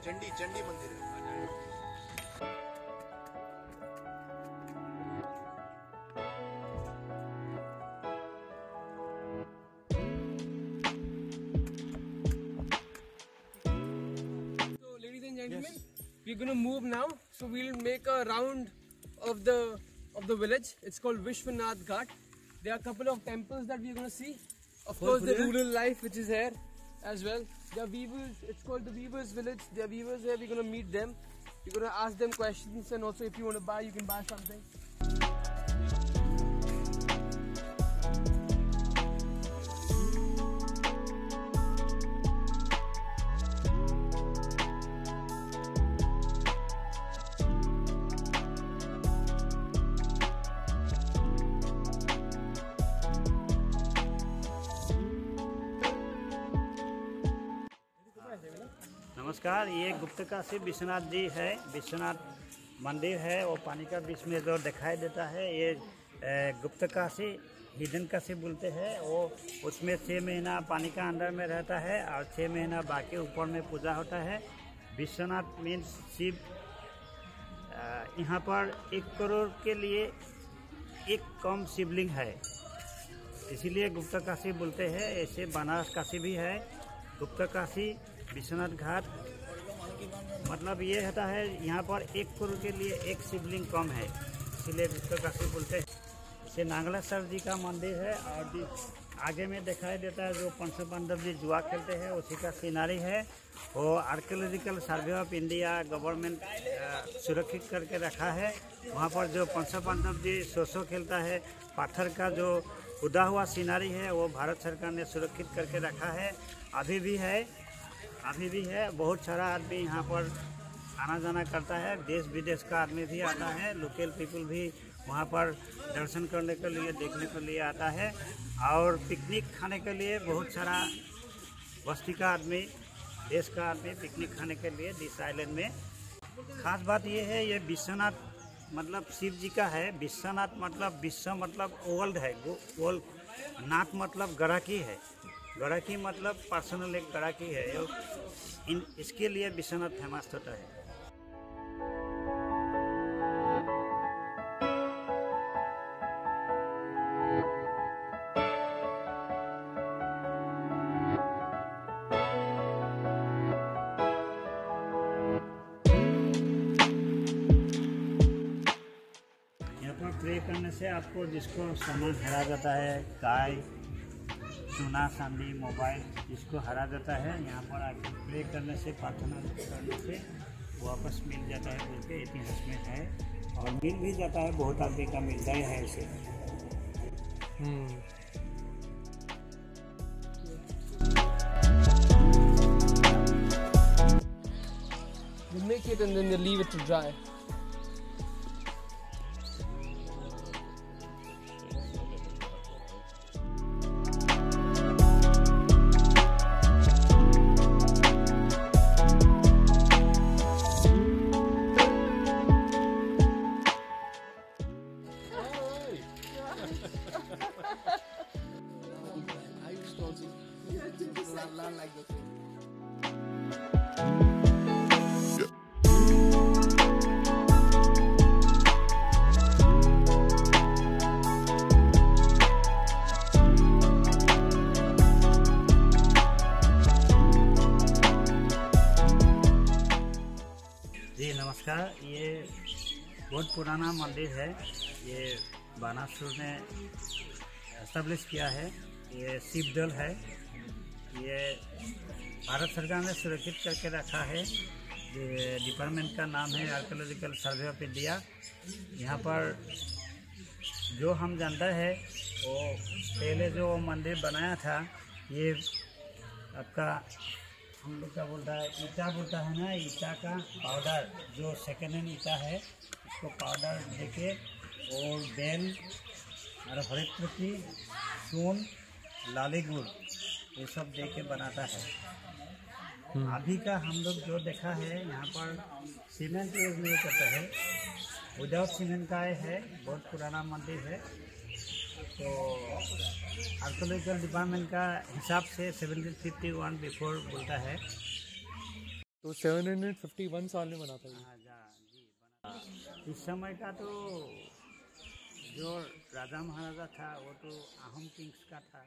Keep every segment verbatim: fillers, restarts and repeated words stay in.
चंडी चंडी मंदिर है। So, ladies and gentlemen, yes. We're gonna move now. So we'll make a round of the of the village. It's called Vishwanath Ghat. There are a couple of temples that we're gonna see. Of course, the rural life which is here as well. There are weavers. It's called the Weavers Village. There are weavers here. We're gonna meet them. We're gonna ask them questions, and also if you want to buy, you can buy something. नमस्कार, ये गुप्तकाशी विश्वनाथ जी है। विश्वनाथ मंदिर है वो पानी का बीच में जो दिखाई देता है, ये गुप्तकाशी हिडन काशी बोलते हैं। वो उसमें छः महीना पानी का अंदर में रहता है और छः महीना बाकी ऊपर में पूजा होता है। विश्वनाथ मीन्स शिव। यहाँ पर एक करोड़ के लिए एक कम शिवलिंग है, इसीलिए गुप्तकाशी बोलते हैं। ऐसे बनारस काशी भी है। गुप्तकाशी विश्वनाथ घाट मतलब ये रहता है, यहाँ पर एक करोड़ के लिए एक शिवलिंग कम है, इसीलिए गुप्तकाशी बोलते हैं। इसे नागेश्वर जी का मंदिर है और आगे में दिखाई देता है जो पंच पांडव जी जुआ खेलते हैं, उसी का सीनारी है। वो archaeological survey of India government सुरक्षित करके रखा है। वहाँ पर जो पंच पांडव जी सो सो खेलता है, पत्थर का जो खुदा हुआ सीनारी है वो भारत सरकार ने सुरक्षित करके रखा है। अभी भी है अभी भी है बहुत सारा आदमी यहाँ पर आना जाना करता है। देश विदेश का आदमी भी आता है, लोकल पीपल भी वहाँ पर दर्शन करने के लिए, देखने के लिए आता है। और पिकनिक खाने के लिए बहुत सारा बस्ती का आदमी, देश का आदमी पिकनिक खाने के लिए दिस आइलैंड में। खास बात ये है, ये विश्वनाथ मतलब शिव जी का है। विश्वनाथ मतलब विश्व मतलब वर्ल्ड है, वर्ल्ड। नाथ मतलब गराकी है, गराकी मतलब पर्सनल एक गराकी है। इन इसके लिए विश्वनाथ फेमस होता है। यहाँ पर प्रे करने से आपको जिसको सामान हरा जाता है, गाय, सोना, चांदी, मोबाइल, इसको हरा जाता है, यहाँ पर आके प्रे करने से, प्रार्थना करने से वापस मिल जाता है बोल के इतिहास में है। और मिल भी जाता है, बहुत आदमी का मिलता ही है इसे। You make it and then you leave it to dry. जी नमस्कार, ये बहुत पुराना मंदिर है। ये बानासुर ने एस्टेब्लिश किया है। ये शिवदल है। ये भारत सरकार ने सुरक्षित करके रखा है। ये डिपार्टमेंट का नाम है आर्कियोलॉजिकल सर्वे ऑफ इंडिया। यहाँ पर जो हम जानता है वो पहले जो मंदिर बनाया था, ये आपका हम लोग का बोलता है ईटा बोलता है ना, ईटा का पाउडर, जो सेकेंड हैंड ईटा है उसको पाउडर देके और बेल और हरेक प्रति सोन, लाली गुड़ ये सब दे के बनाता है। अभी का हम लोग जो देखा है यहाँ पर सीमेंट यूज नहीं करता है, विदाउट सीमेंट का है। बहुत पुराना मंदिर है। तो आर्कियोलॉजिकल डिपार्टमेंट का हिसाब से सेवनटीन फिफ्टी वन बिफोर बोलता है। तो सेवन हंड्रेड फिफ्टी वन साल में बना था ये। हाँ जा जी बना। इस समय का तो जो राजा महाराजा था वो तो अहम किंग्स का था।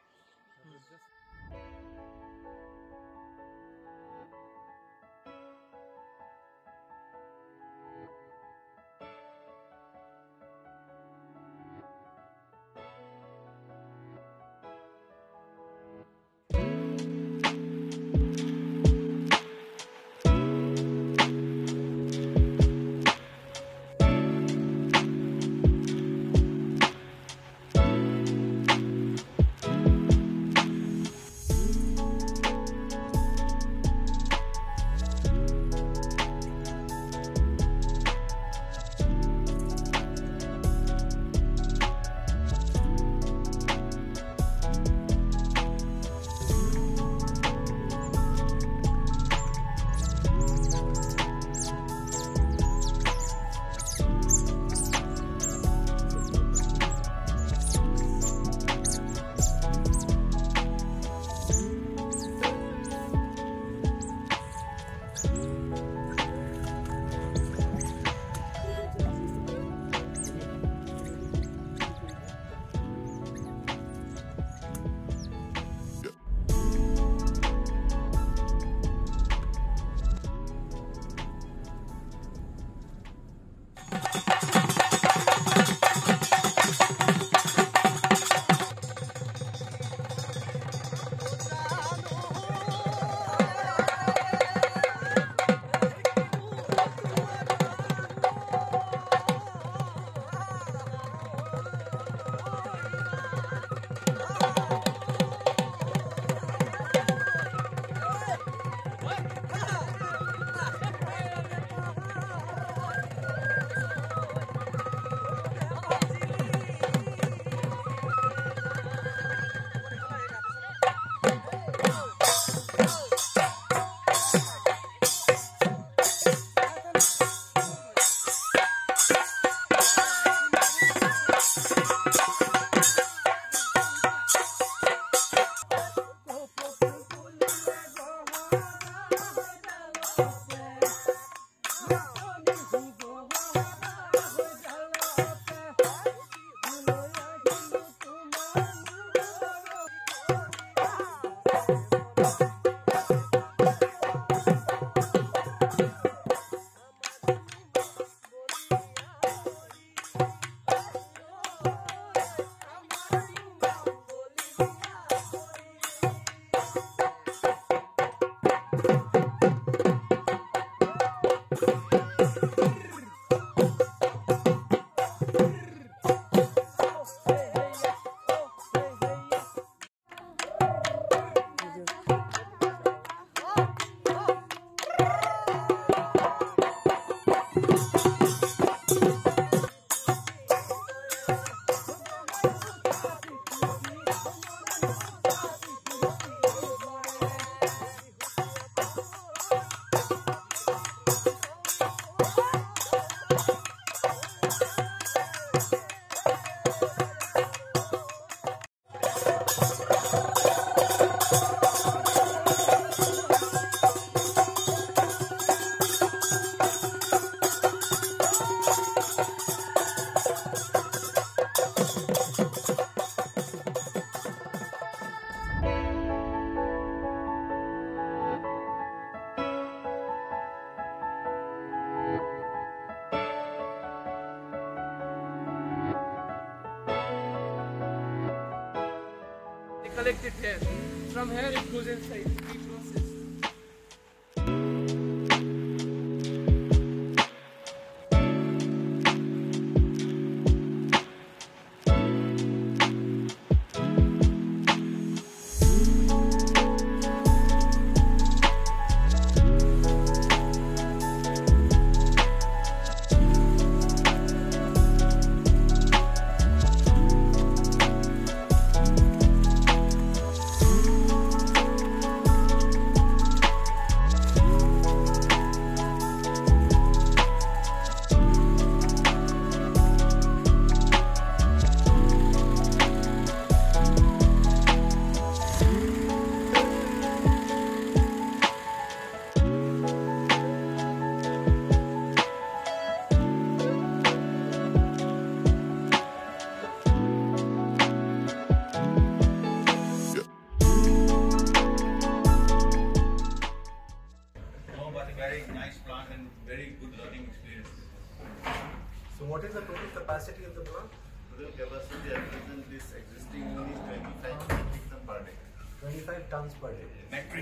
collect it here. From here it goes inside. Three process. this existing unit is twenty-five metric ton per day. twenty-five tons per day. Metric.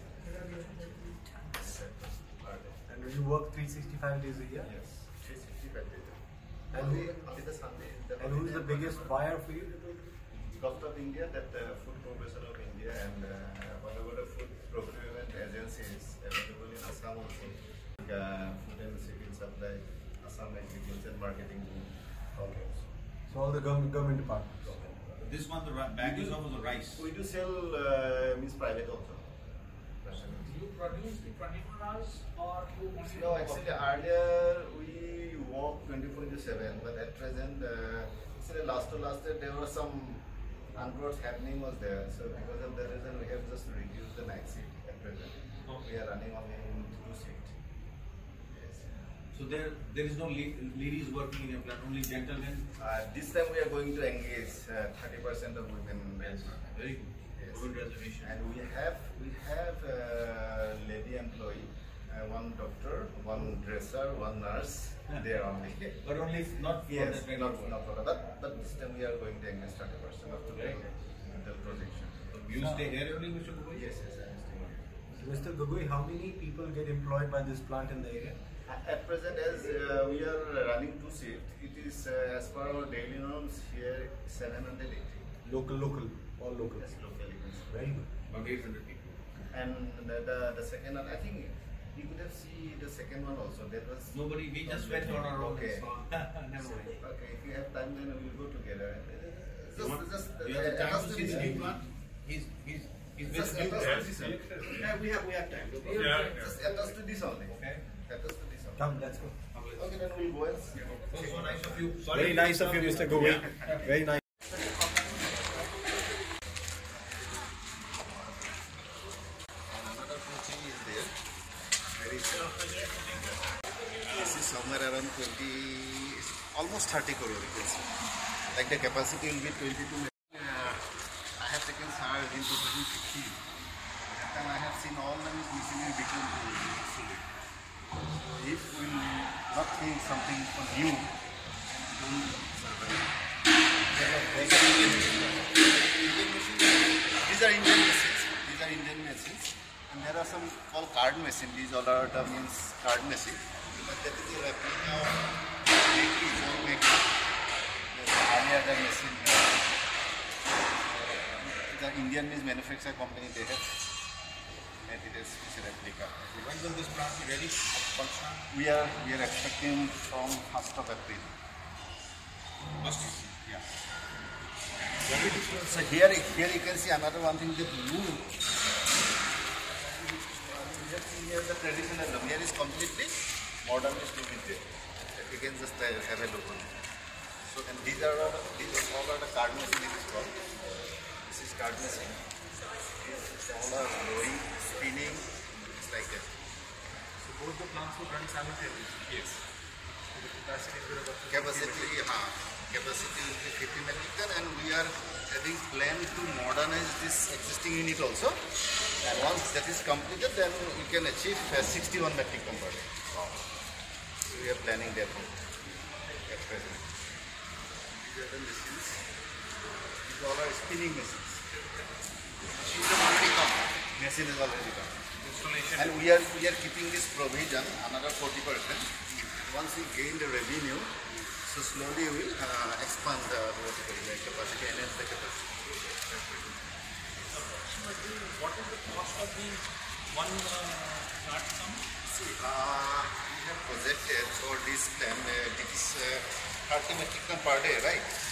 And you work three hundred sixty-five days a year? Yes, three hundred sixty-five days. And Only, who- only the Sunday. The And who is the biggest buyer for you? Gulf of India, that uh, Food Corporation of India, and uh, whatever the food procurement agencies available in Assam also. Uh, food and civil supply, Assam Agriculture Marketing. Okay. So all the government, government departments. This one, the ri- bag is of the rice. We do sell uh, means private also. You produce the twenty-four hours or you only? No, actually earlier we work twenty-four into seven, but at present, uh, actually last to last year there was some untoward happening was there. So because of that reason, we have just reduced the night shift at present. We are running only in two shift. Yes. So there, there is no la- ladies working in your plant, only gentlemen. Uh, this time we are going to engage uh, thirty percent of women. Yes, very good. Yes. Good reservation. And we have we have uh, lady employee, uh, one doctor, one dresser, one nurse. There only. But only f- not for Yes, the training not, work. not for that. But this time we are going to engage thirty percent of the Right. the projection. So you stay here only, Mister Gogoi? Yes, yes, I am staying here. So Mister Gogoi, how many people get employed by this plant in the area? At at present, as uh, we are running two shifts, it is uh, as per our daily norms here seven hundred eighty. Local, local, all local. Yes, locally. Very good. About eight hundred people. And the, the the second one, I think you could have seen the second one also. There was Nobody, we just went on our own. Okay. So, never mind. Okay, if you have time, then we will go together. You, Just, want, just, you have the uh, time just to see this the new one. plant? He's, he's, he's Just very new. attach to this one. Yeah, we have, we have time. No problem. Just attach to this only. Okay. Attach to this only. Come, let's go. Okay, then we'll go and see. So, so nice of you. Sorry. Very nice of you, Mister Gogoi. Very nice. Another coaching is there. Very soon. This is somewhere around twenty, almost thirty crore you can see. Like the capacity will be twenty-two. Uh, I have taken SARS in two thousand fifteen. That time I have seen all the machinery become obsolete. If we not think something new, we will survive. These are Indian machines. These are Indian machines. And there are some called card machine. These all are the means card machine. But that is a replica of Makey, old Makey. Earlier the machine. The Indian means manufacturer company they have. And it is it's a replica. When will this plant be ready? Function? We are we are expecting from first of April. Must be. Yeah. So here, here you can see another one thing, the blue. Here the traditional look. Here is completely modernist look is there. You can just uh, have a look on it. So and these are all, these are all are the card machine it is called. This is card machine. These all are blowing, spinning. It's like that. So both the plants will run simultaneously? Yes. So the capacity is about Capacity, uh, capacity will be fifty metric ton, and we are having plan to modernize this existing unit also. And once that is completed, then we can achieve uh, sixty-one metric ton per day. So we are planning that at present. These are the machines. These all are spinning machines. Machines have already come. Machine is already come. Installation. And we are we are keeping this provision another forty percent. Once we gain the revenue, so slowly we will uh, expand the what you call it, capacity, enhance the capacity. what is the cost of the one uh, cart sum? See, uh, we have projected for this plan, uh, it is uh, thirty metric ton per day, right?